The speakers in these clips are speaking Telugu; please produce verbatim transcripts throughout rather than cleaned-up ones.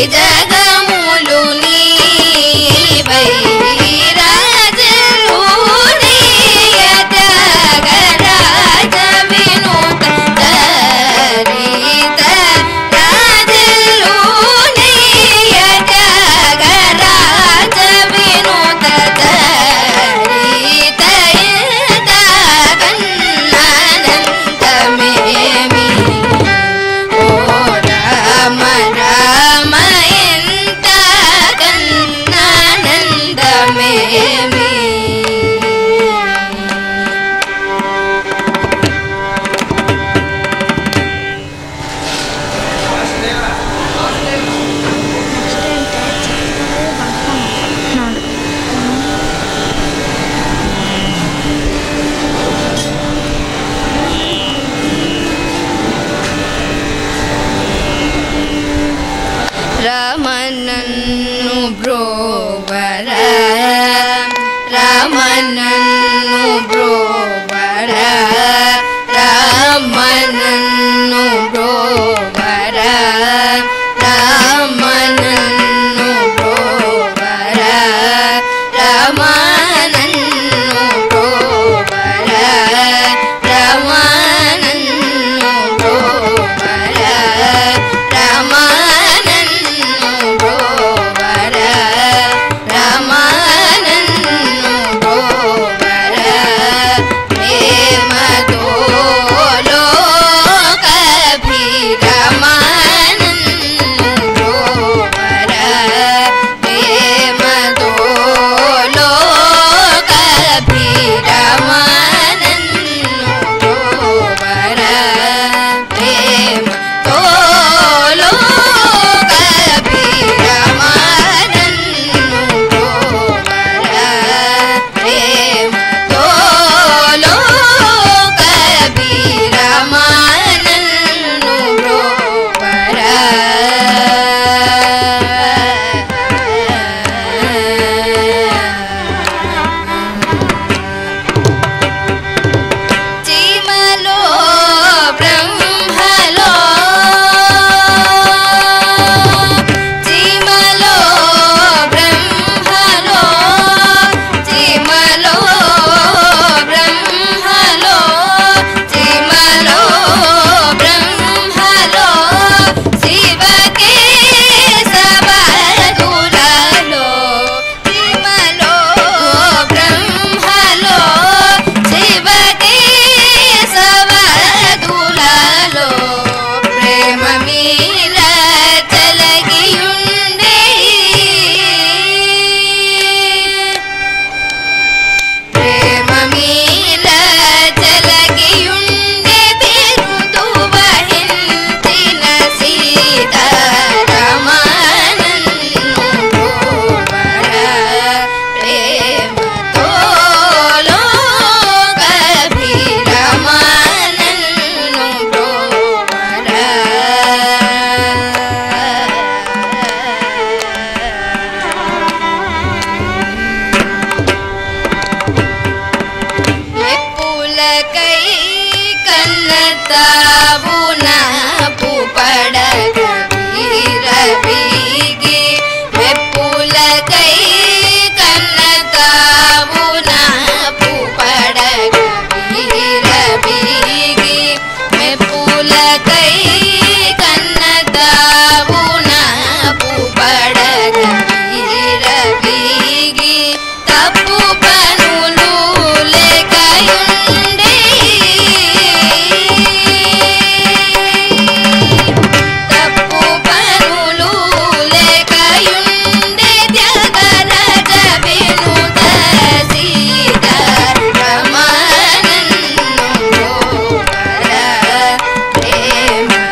ರಾಮನನ್ನು ಬ್ರೋವರ ರಾಮನನ್ನು ಬ್ರೋವರ ರಾಮನನ್ನು ಬ್ರೋವರ ರಾಮನನ್ನು ಬ್ರೋವರ ರಾಮನನ್ನು ಬ್ರೋವರ ರಾಮನನ್ನು ಬ್ರೋವರ ರಾಮ प्रेम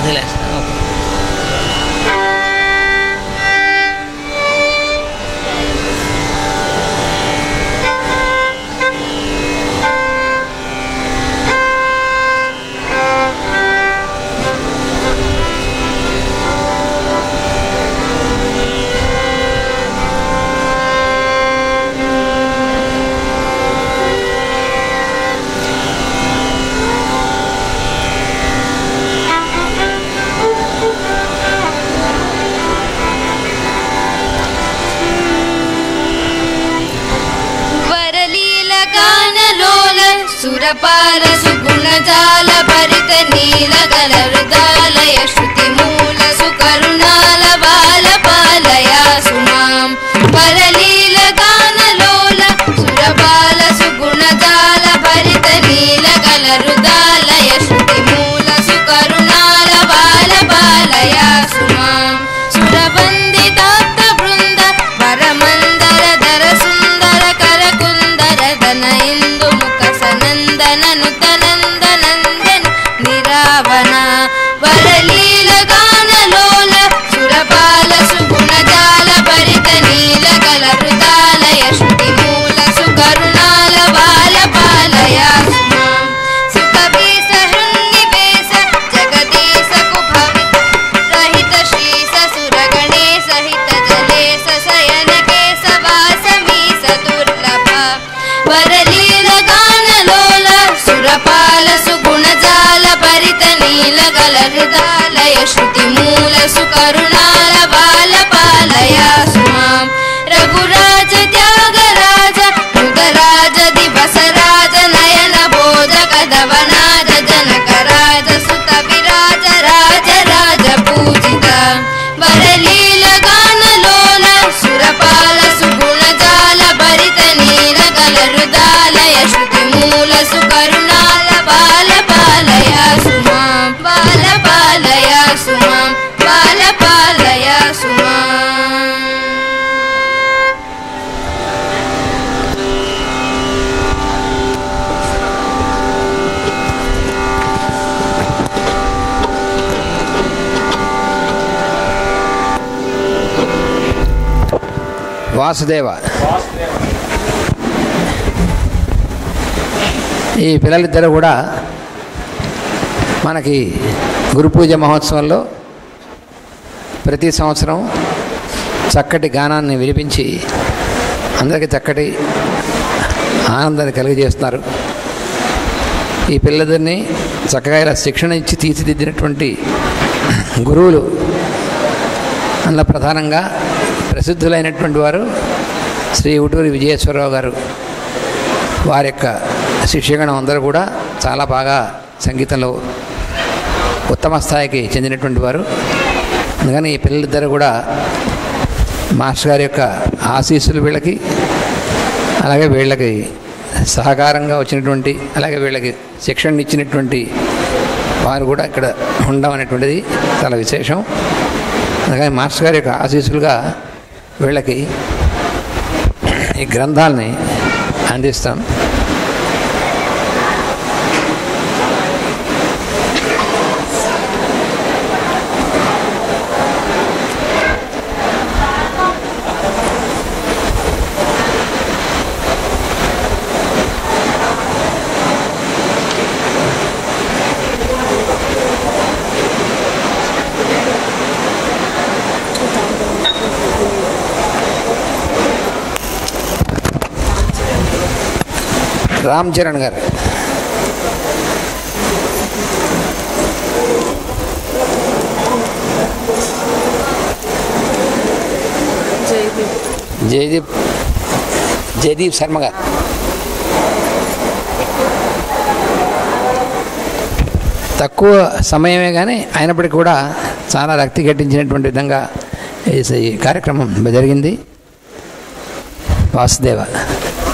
వదిలేస్తాను. సురపాల సుగుణజాల భరిత నీలగల హృదాలయ శృతి మూల సుకరుణాల బాల పాలయా సుమాం పరలీల గానలోల సురపాల సుగుణజాల భరిత నీలగల హృదాలయ శృతి మూల సుకరుణాల బాల పాలయా సుమాం సురవందితాత్త బృంద వరమందర ధర సుందర కరకుందర ధన ఇందు నందనందనందన్ నిరావణ వరలీల గానలోల సురపాల సుగుణజాల భరిత నీలగల హృదాలయ శృతి మూల సుకరుణాల బాల పాలయా సుమాం సుకవీస హృన్నివేశ జగదీశ కుభవిత రహిత శ్రీస సురగణేశ హిత జలేశ శయన కేశవాసమీస దుర్లభ వరలీల గానలోల సురపాల సుగుణజాల భరిత నీలగల హృదాలయ శృతి మూల సుకరుణాల బాల పాలయా సుమాం రఘురాజ త్యాగరాజ మృగరాజ దివసరాజ నయన బోధక దవనాజ జనకరాజ సుత విరాజ రాజ రాజ పూజిత వరలీల గానలోల సురపాల సుగుణజాల భరిత నీలగల హృదాలయ శృతి మూల సుకరుణాల బాల పాలయా సుమాం బాల పాలయా సుమాం బాల పాలయా సుమాం. వాసుదేవ. ఈ పిల్లలిద్దరూ కూడా మనకి గురు పూజ మహోత్సవంలో ప్రతి సంవత్సరం చక్కటి గానాన్ని వినిపించి అందరికీ చక్కటి ఆనందాన్ని కలిగజేస్తున్నారు. ఈ పిల్లలిద్దరిని చక్కగా ఇలా శిక్షణ ఇచ్చి తీర్చిదిద్దినటువంటి గురువులు అందులో ప్రధానంగా ప్రసిద్ధులైనటువంటి వారు శ్రీ ఉటూరి విజయేశ్వరరావు గారు. వారి యొక్క శిష్యగణం అందరూ కూడా చాలా బాగా సంగీతంలో ఉత్తమ స్థాయికి చెందినటువంటి వారు. అందుకని ఈ పిల్లలిద్దరూ కూడా మాస్టర్ గారి యొక్క ఆశీస్సులు వీళ్ళకి, అలాగే వీళ్ళకి సహకారంగా వచ్చినటువంటి, అలాగే వీళ్ళకి శిక్షణ ఇచ్చినటువంటి వారు కూడా ఇక్కడ ఉండడం అనేటువంటిది చాలా విశేషం. అందుకని మాస్టర్ గారి యొక్క ఆశీస్సులుగా వీళ్ళకి ఈ గ్రంథాలని అందిస్తాం. రామ్ చరణ్ గారు. జయదీప్ జయదీప్ శర్మ గారు. తక్కువ సమయమే కానీ అయినప్పటికీ కూడా చాలా రక్తి గట్టించినటువంటి విధంగా ఈ కార్యక్రమం జరిగింది. వాసుదేవ.